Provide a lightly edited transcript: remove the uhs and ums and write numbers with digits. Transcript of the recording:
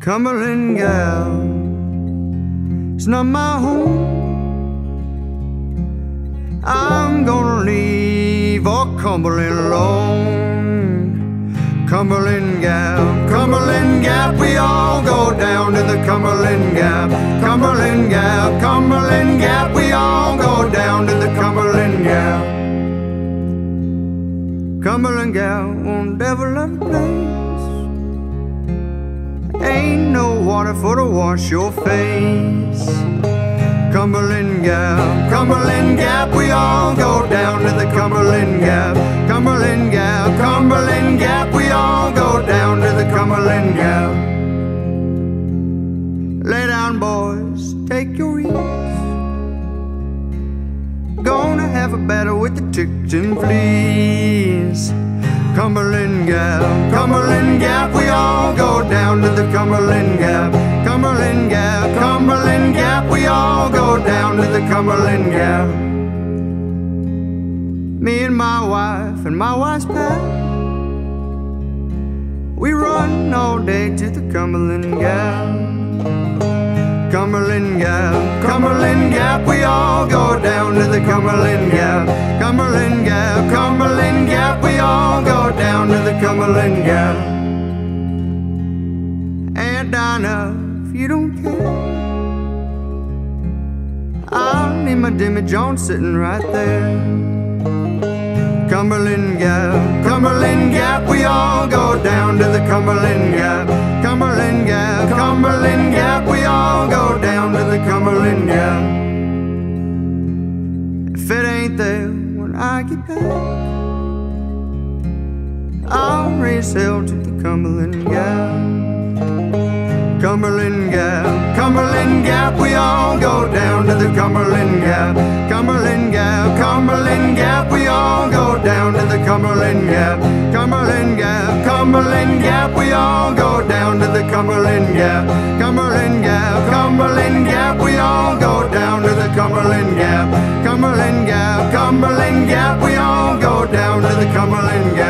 Cumberland Gap. It's not my home. I'm gonna leave all Cumberland alone. Cumberland Gap, Cumberland Gap, we all go down to the Cumberland Gap. Cumberland Gap, Cumberland Gap, we all go down to the Cumberland Gap. Cumberland Gap won't ever love a place. Ain't no water for to wash your face. Cumberland Gap, Cumberland Gap, we all go down to the Cumberland Gap. Cumberland Gap, Cumberland Gap, we all go down to the Cumberland Gap. Lay down, boys, take your ease. Gonna have a battle with the ticks and fleas. Cumberland Gap, Cumberland Gap, we all go down to the Cumberland Gap. Cumberland Gap, Cumberland Gap, we all go down to the Cumberland Gap. Me and my wife and my wife's pal, we run all day to the Cumberland Gap. Cumberland Gap, Cumberland Gap, we all go down to the Cumberland Gap. Cumberland Gap, Cumberland Gap, we all go down to the Cumberland Gap. Aunt Dinah, if you don't care, I'll need my Jimmy Jones sitting right there. Cumberland Gap, Cumberland Gap, we all go down to the Cumberland Gap. Cumberland Gap, Cumberland Gap, we all go down to the Cumberland Gap. If it ain't there when I get back, I'll raise hell to the Cumberland Gap. Cumberland Gap, Cumberland Gap, we all go down to the Cumberland Gap. Cumberland Gap, Cumberland Gap, we all go down to the Cumberland Gap. Cumberland Gap, Cumberland Gap, we all go down to the Cumberland Gap. Cumberland Gap, Cumberland Gap, we all go down to the Cumberland Gap. Cumberland Gap, Cumberland Gap, we all go down to the Cumberland Gap.